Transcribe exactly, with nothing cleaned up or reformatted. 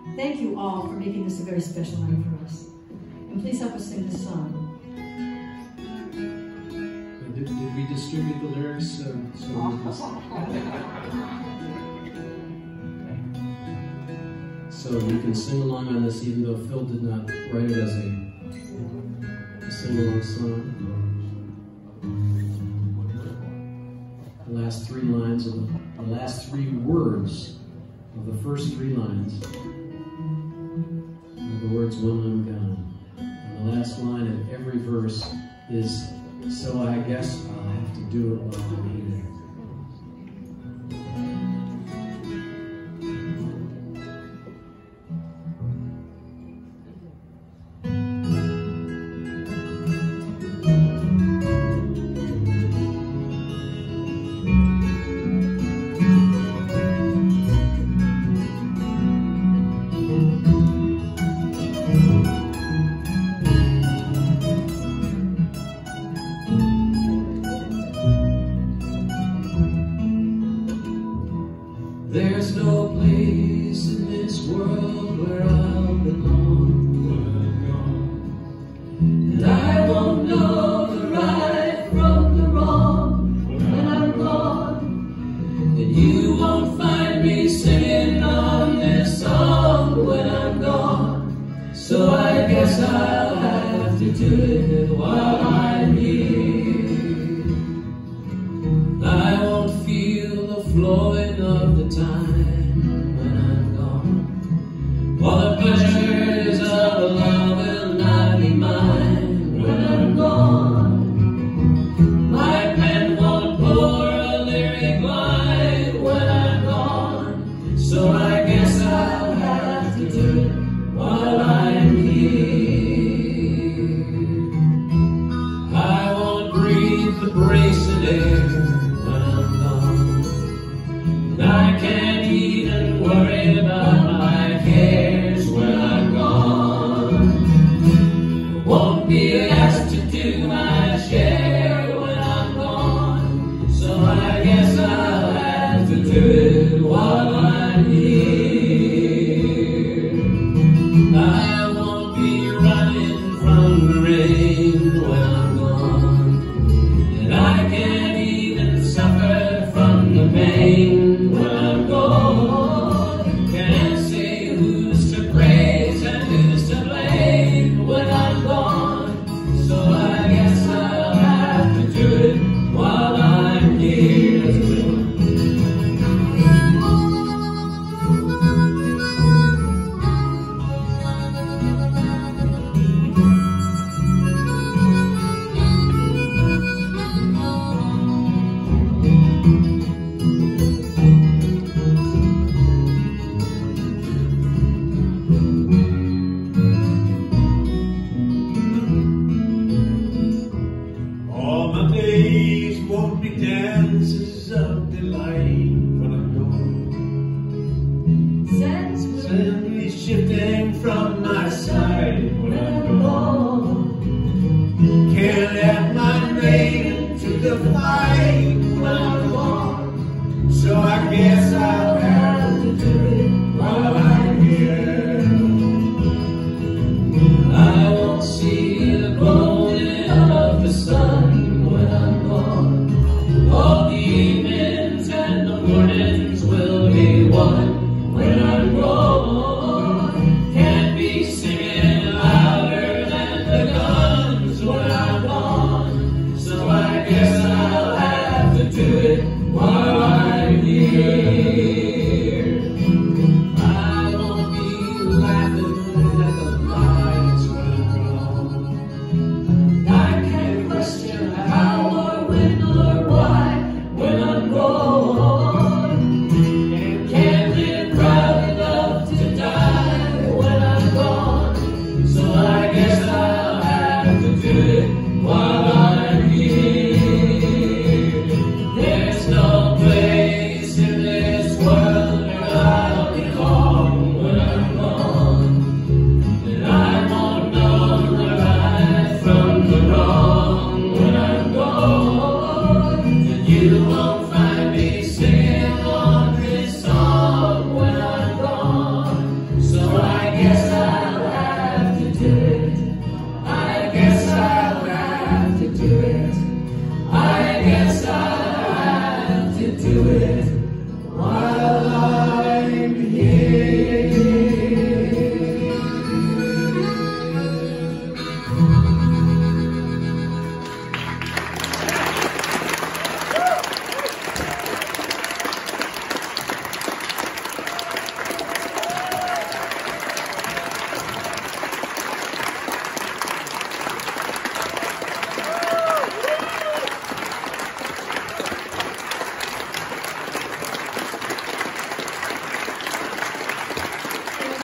Thank you all for making this a very special night for us. And please help us sing this song. Did, did we distribute the lyrics? Uh, so we just... So you can sing along on this, even though Phil did not write it as a, a sing-along song. The last three lines of the, the last three words of the first three lines are the words "when I'm gone." And the last line of every verse is, "So I guess I'll have to do it while I'm here." There's no place in this world where I'll belong when I'm gone. And I won't know the right from the wrong when I'm gone. And you won't find me singing on this song when I'm gone. So I guess I'll have to do it while I'm here. I won't feel the flowing of the time when I'm gone. All the pleasures of love will not be mine when I'm gone. My pen won't pour a lyric line when I'm gone. So I guess I'll have to do it while I'm here. I won't breathe the bracing air when I'm gone. I can't even worry about my cares when I'm gone. Won't be asked to do my share when I'm gone. So I guess I'll have to do it while I'm here. I won't be running from the rain when I'm gone. And I can't even suffer from the pain when I'm gone. Can't say who's to praise and who's to blame when I'm gone. So I guess I'll have to do it while I'm here. All my days won't be dances of delight when I'm gone. Suddenly shifting from my side when I'm gone. Can't add my name to the fight when I'm gone. So I guess I'll have to do it while I'm here. I won't see the golden of the sun when I'm gone. All the evenings and the mornings will be one when I'm gone. Can't be singing do it while